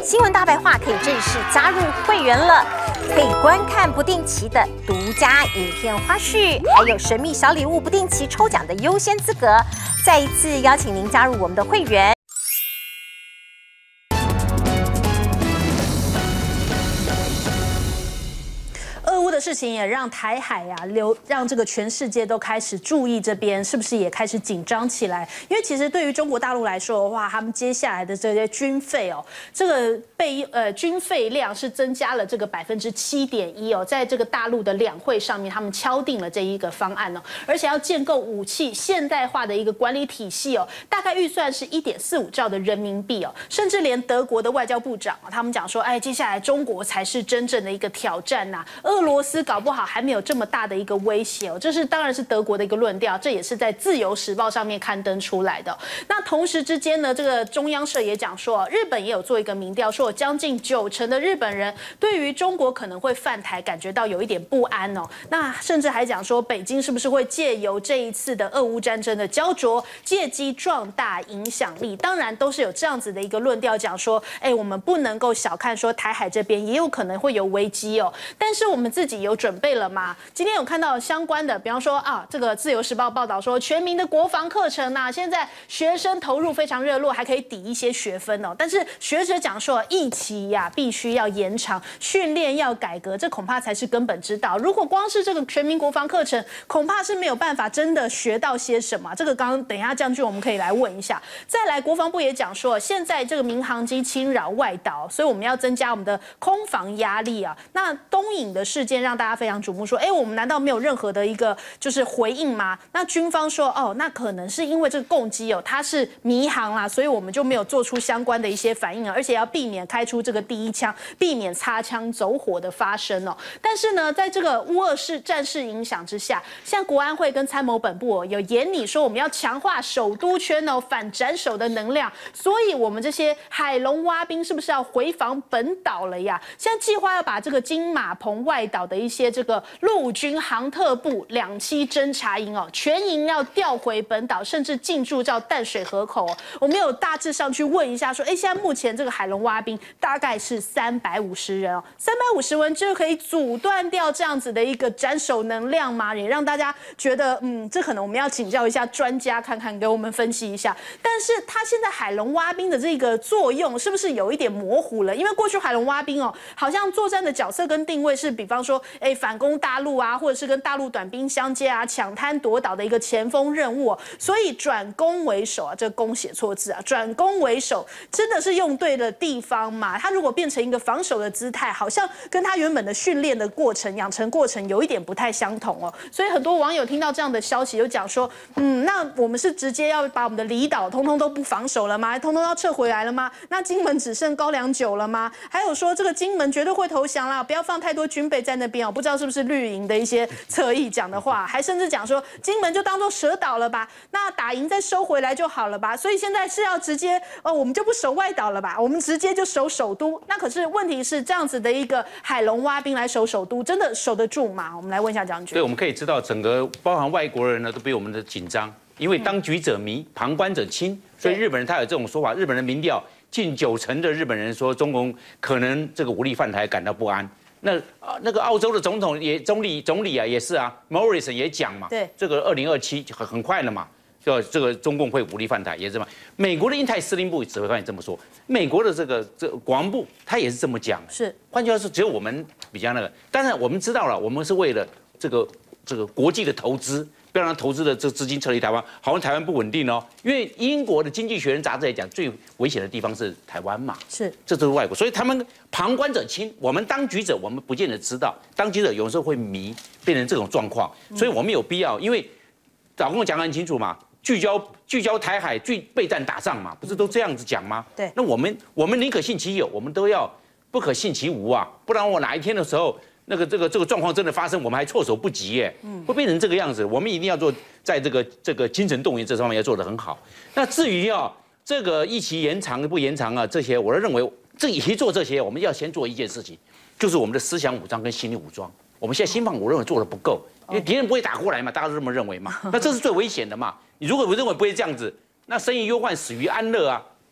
新闻大白话可以正式加入会员了，可以观看不定期的独家影片花絮，还有神秘小礼物不定期抽奖的优先资格。再一次邀请您加入我们的会员。 俄乌的事情也让台海让这个全世界都开始注意这边，是不是也开始紧张起来？因为其实对于中国大陆来说的话，他们接下来的这些军费这个军费量是增加了这个7.1%在这个大陆的两会上面，他们敲定了这一个方案而且要建构武器现代化的一个管理体系大概预算是1.45兆的人民币甚至连德国的外交部长他们讲说，接下来中国才是真正的一个挑战呐，俄罗斯搞不好还没有这么大的一个威胁这是当然是德国的一个论调，这也是在《自由时报》上面刊登出来的。那同时之间呢，这个中央社也讲说，日本也有做一个民调，说有将近90%的日本人对于中国可能会犯台感觉到有一点不安那甚至还讲说，北京是不是会借由这一次的俄乌战争的焦灼，借机壮大影响力？当然都是有这样子的一个论调，讲说，我们不能够小看说台海这边也有可能会有危机但是我们自己有准备了吗？今天有看到相关的，比方说这个《自由时报》报道说，全民的国防课程现在学生投入非常热络，还可以抵一些学分但是学者讲说，役期必须要延长，训练要改革，这恐怕才是根本之道。如果光是这个全民国防课程，恐怕是没有办法真的学到些什么。这个等一下将军我们可以来问一下。再来，国防部也讲说，现在这个民航机侵扰外岛，所以我们要增加我们的空防压力那东引的事件让大家非常瞩目，说，我们难道没有任何的一个就是回应吗？那军方说，那可能是因为这个共机它是迷航啦，所以我们就没有做出相关的一些反应而且要避免开出这个第一枪，避免擦枪走火的发生但是呢，在这个乌俄战事影响之下，像国安会跟参谋本部有研拟说，我们要强化首都圈反斩首的能量，所以我们这些海龙蛙兵是不是要回防本岛了呀？现在计划要把这个金马澎外岛的一些这个陆军航特部2栖侦察营全营要调回本岛，甚至进驻到淡水河口我们有大致上去问一下说，现在目前这个海龙蛙兵大概是350人350人就可以阻断掉这样子的一个斩首能量吗？也让大家觉得这可能我们要请教一下专家看看，给我们分析一下。但是他现在海龙蛙兵的这个作用是不是有一点模糊了？因为过去海龙蛙兵好像作战的角色跟定位是，比方说反攻大陆或者是跟大陆短兵相接抢滩夺岛的一个前锋任务所以转攻为守这个攻写错字转攻为守真的是用对了地方吗？他如果变成一个防守的姿态，好像跟他原本的训练的过程、养成过程有一点不太相同所以很多网友听到这样的消息，就讲说，那我们是直接要把我们的离岛通通都不防守了吗？通通要撤回来了吗？那金门只剩高粱酒了吗？还有说这个金门绝对会投降啦，不要放太多军备在那边不知道是不是绿营的一些侧翼讲的话，还甚至讲说金门就当做蛇岛了吧，那打赢再收回来就好了吧。所以现在是要直接我们就不守外岛了吧，我们直接就守首都。那可是问题是这样子的一个海龙蛙兵来守首都，真的守得住吗？我们来问一下将军。 对，我们可以知道整个包含外国人呢都比我们的紧张，因为当局者迷，旁观者清，所以日本人他有这种说法。日本人民调近90%的日本人说中共可能这个武力犯台感到不安。那个澳洲的总统总理也是Morrison 也讲嘛，对，这个2027很快了嘛，就这个中共会武力犯台也是嘛。美国的印太司令部指挥官也这么说，美国的这个国防部他也是这么讲。是，换句话说，只有我们比较那个。当然我们知道了，我们是为了这个国际的投资，不要让投资的这资金撤离台湾，好像台湾不稳定因为英国的《经济学人》杂志也讲，最危险的地方是台湾嘛，是，这都是外国，所以他们旁观者清，我们当局者我们不见得知道，当局者有时候会迷，变成这种状况，所以我们有必要，因为老公讲得很清楚嘛，聚焦台海，备战打仗嘛，不是都这样子讲吗？对，那我们宁可信其有，我们都要不可信其无不然我哪一天的时候。这个状况真的发生，我们还措手不及会变成这个样子。我们一定要做，在这个精神动员这方面要做得很好。那至于这个役期延长不延长这些，我认为与其做这些，我们要先做一件事情，就是我们的思想武装跟心理武装。我们现在心防我认为做得不够，因为敌人不会打过来嘛，大家都这么认为嘛。那这是最危险的嘛。你如果我认为不会这样子，那生于忧患，死于安乐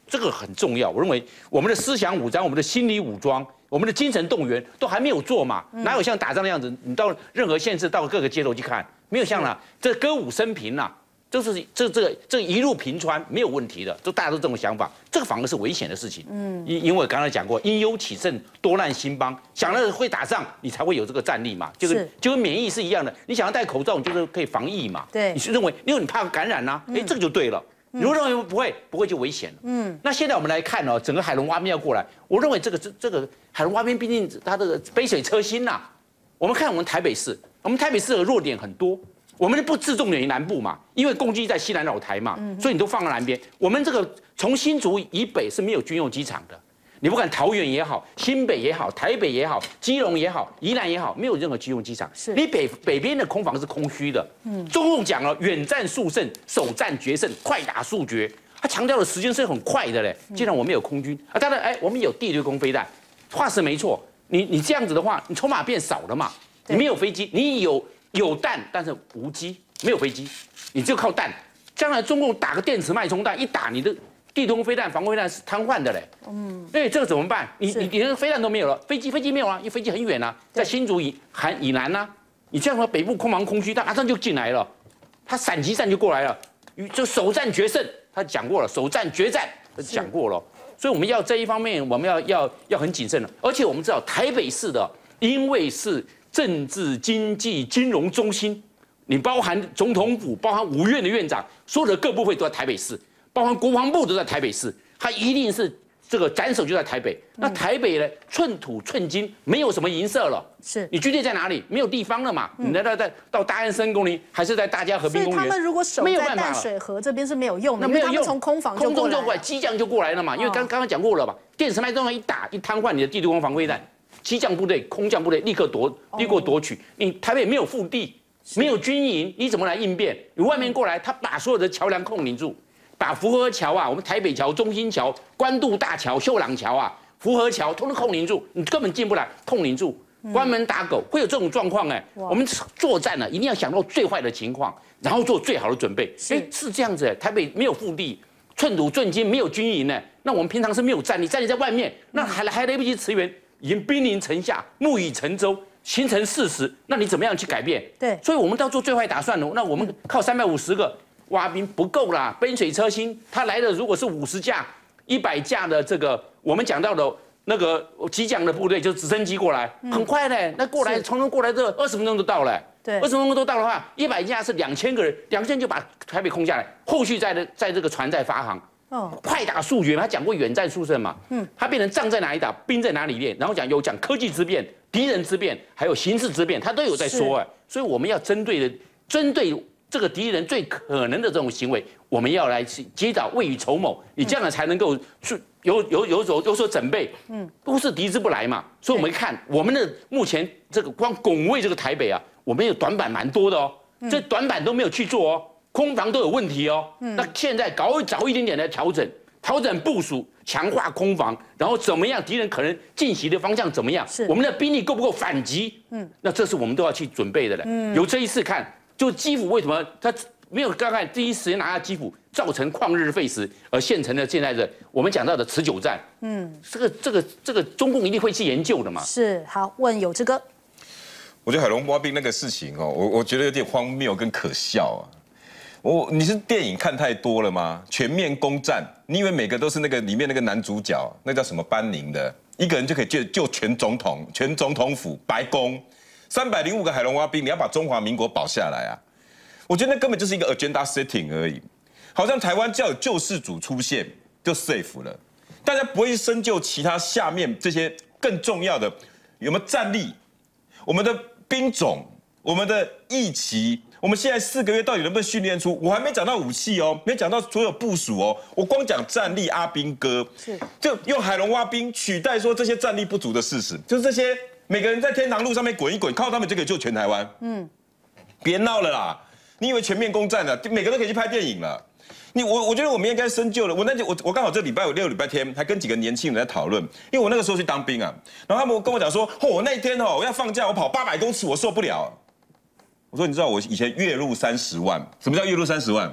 这个很重要。我认为我们的思想武装、我们的心理武装、我们的精神动员都还没有做嘛，哪有像打仗的样子？你到任何县市、到各个街头去看，没有像啦，这歌舞升平啦。就是这一路平川没有问题的，大家都这种想法，这个反而是危险的事情。因为我刚才讲过，因忧起胜，多难兴邦，想了会打仗，你才会有这个战力嘛，就跟免疫是一样的，你想要戴口罩，你就是可以防疫嘛。 对， 你是认为，因为你怕感染呐，这个就对了。你如果认为不会就危险了。那现在我们来看哦，整个海龙蛙兵要过来，我认为这个海龙蛙兵毕竟它这个杯水车薪呐。我们看我们台北市的弱点很多。我们不自重点于南部嘛，因为共机在西南老台嘛，所以你都放在南边。我们这个从新竹以北是没有军用机场的，你不管桃园也好、新北也好、台北也好、基隆也好、宜兰也好，没有任何军用机场。你北边的空防是空虚的。中共讲了远战速胜、首战决胜、快打速决，他强调的时间是很快的嘞。既然我们有空军啊，当然我们有地对空飞弹，话是没错。你这样子的话，你筹码变少了嘛，你没有飞机，你有弹，但是无机，没有飞机，你就靠弹。将来中共打个电磁脉冲弹，一打你的地对空飞弹、防空飞弹是瘫痪的嘞。对，这个怎么办？你连个飞弹都没有了，飞机没有啊，因为飞机很远啊，在新竹以南啊。你这样的话，北部空防空虚，他马上就进来了，他闪击战就过来了，就首战决胜，他讲过了，首战决战讲过了。所以我们要这一方面，我们要很谨慎了。而且我们知道台北市的，因为是政治、经济、金融中心，你包含总统府、包含5院的院长，所有的各部会都在台北市，包含国防部都在台北市，它一定是这个斩首就在台北。那台北呢，寸土寸金，没有什么银色了。是你军队在哪里？没有地方了嘛？你到大安森公园，还是在大家河滨公园？ 所以他们如果守在淡水河这边是没有用的，因为他们从空防就过来， 机降就过来了嘛。因为刚刚讲过了吧，电磁脉冲一打一瘫痪你的地对空防飞弹。机降部队、空降部队立刻夺取。你台北没有腹地，没有军营，你怎么来应变？你外面过来，他把所有的桥梁控制住，把福和桥啊、我们台北桥、中心桥、关渡大桥、秀朗桥啊、福和桥，通通控制住，你根本进不来，控制住，关门打狗，会有这种状况哎。我们作战呢，一定要想到最坏的情况，然后做最好的准备。是这样子哎，台北没有腹地，寸土寸金，没有军营呢，那我们平常是没有战力，战力在外面，那还来不及驰援。已经兵临城下，木已成舟，形成事实。那你怎么样去改变？对，所以我们都要做最坏打算了。那我们靠350个蛙兵不够啦，杯水车薪。他来的如果是50架、100架的这个，我们讲到的那个机降的部队，就直升机过来，很快嘞。那过来从头过来这20分钟就到了。对，20分钟都到的话，100架是2000个人，2000就把台北空下来，后续在这个船再发航。快打速决，他讲过远战速胜嘛，他变成仗在哪里打，兵在哪里练，然后讲科技之变、敌人之变，还有形势之变，他都有在说哎，所以我们要针对这个敌人最可能的这种行为，我们要来及早未雨绸缪，你这样才能够有所准备，都是敌之不来嘛，所以我们看我们的目前这个光拱卫这个台北啊，我们有短板蛮多的哦，这短板都没有去做哦。空防都有问题哦，那现在早一点点来调整部署，强化空防，然后怎么样？敌人可能进袭的方向怎么样？我们的兵力够不够反击？那这是我们都要去准备的了。由这一次看，就基辅为什么他没有刚才第一时间拿下基辅，造成旷日费时，而现成的现在的我们讲到的持久战。这个中共一定会去研究的嘛。 是，好，问有志哥， 我觉得海龙蛙兵那个事情哦，我觉得有点荒谬跟可笑啊。你是电影看太多了吗？全面攻占，你以为每个都是那个里面那个男主角，那叫什么班宁的，一个人就可以救全总统府、白宫，305个海龙蛙兵，你要把中华民国保下来啊？我觉得那根本就是一个 agenda setting 而已，好像台湾只要有救世主出现就 safe 了，大家不会去深究其他下面这些更重要的有没有战力，我们的兵种，我们的役期。我们现在4个月到底能不能训练出？我还没讲到武器哦，没讲到所有部署哦，我光讲战力阿兵哥，就用海龙蛙兵取代说这些战力不足的事实，就是这些每个人在天堂路上面滚一滚，靠他们就可以救全台湾。别闹了啦！你以为全面攻占了，每个都可以去拍电影了？我觉得我们应该深究了。我刚好这礼拜6、礼拜天还跟几个年轻人在讨论，因为我那个时候去当兵啊，然后他们跟我讲说，我那天我要放假，我跑800公尺，我受不了。我说你知道我以前月入30万，什么叫月入30万？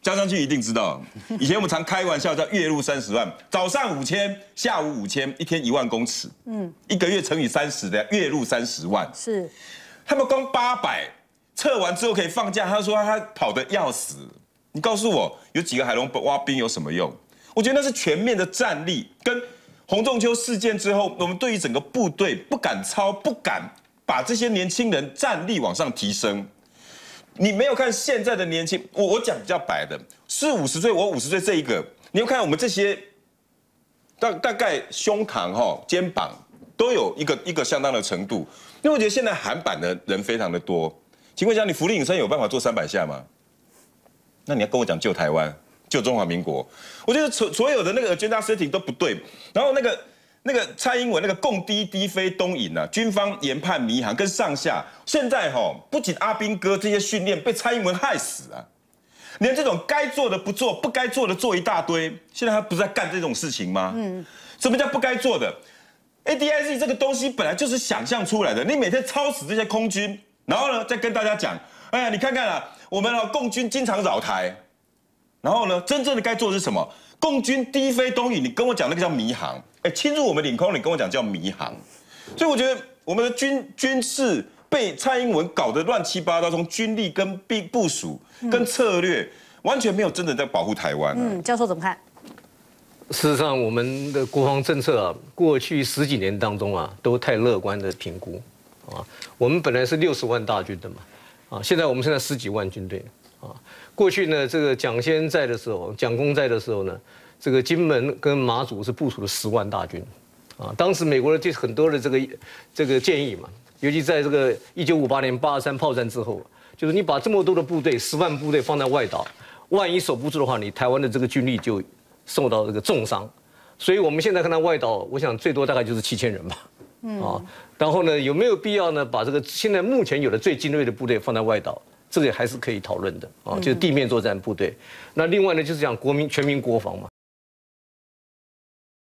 加上去一定知道。以前我们常开玩笑叫月入30万，早上5000，下午5000，一天1万公尺。一个月乘以30的月入30万。 是， 他们光800测完之后可以放假，他说他跑得要死。你告诉我，有几个海龙蛙兵有什么用？我觉得那是全面的战力，跟洪仲丘事件之后，我们对于整个部队不敢操，不敢把这些年轻人战力往上提升。你没有看现在的年轻，我讲比较白的，40、50岁，我50岁这一个，你要看我们这些大概胸膛肩膀都有一个相当的程度，因为我觉得现在韩版的人非常的多。请问一下，你伏地挺身有办法做300下吗？那你要跟我讲救台湾、救中华民国，我觉得所有的那个 agenda setting 都不对。然后那个蔡英文那个共低飞东引啊，军方研判迷航跟上下，现在不仅阿兵哥这些训练被蔡英文害死啊，连这种该做的不做，不该做的做一大堆。现在他不是在干这种事情吗？什么叫不该做的 ？ADIZ 这个东西本来就是想象出来的，你每天操死这些空军，然后呢再跟大家讲，哎呀，你看看啊，我们共军经常扰台，然后呢，真正的该做的是什么？共军低飞东引，你跟我讲那个叫迷航。侵入我们领空，你跟我讲叫迷航，所以我觉得我们的军事被蔡英文搞得乱七八糟，从军力跟部署跟策略，完全没有真的在保护台湾。 教授怎么看？ 事实上，我们的国防政策啊，过去10几年当中啊，都太乐观的评估啊。我们本来是60万大军的嘛，现在我们现在10几万军队啊。过去呢，这个蒋先在的时候，蒋公在的时候呢。这个金门跟马祖是部署了10万大军，啊，当时美国的很多的这个建议嘛，尤其在这个1958年823炮战之后，就是你把这么多的部队10万部队放在外岛，万一守不住的话，你台湾的这个军力就受到这个重伤。所以我们现在看到外岛，我想最多大概就是7000人吧，啊，然后呢，有没有必要呢把这个现在目前有的最精锐的部队放在外岛？这个还是可以讨论的啊，就是地面作战部队。那另外呢，就是讲全民国防嘛。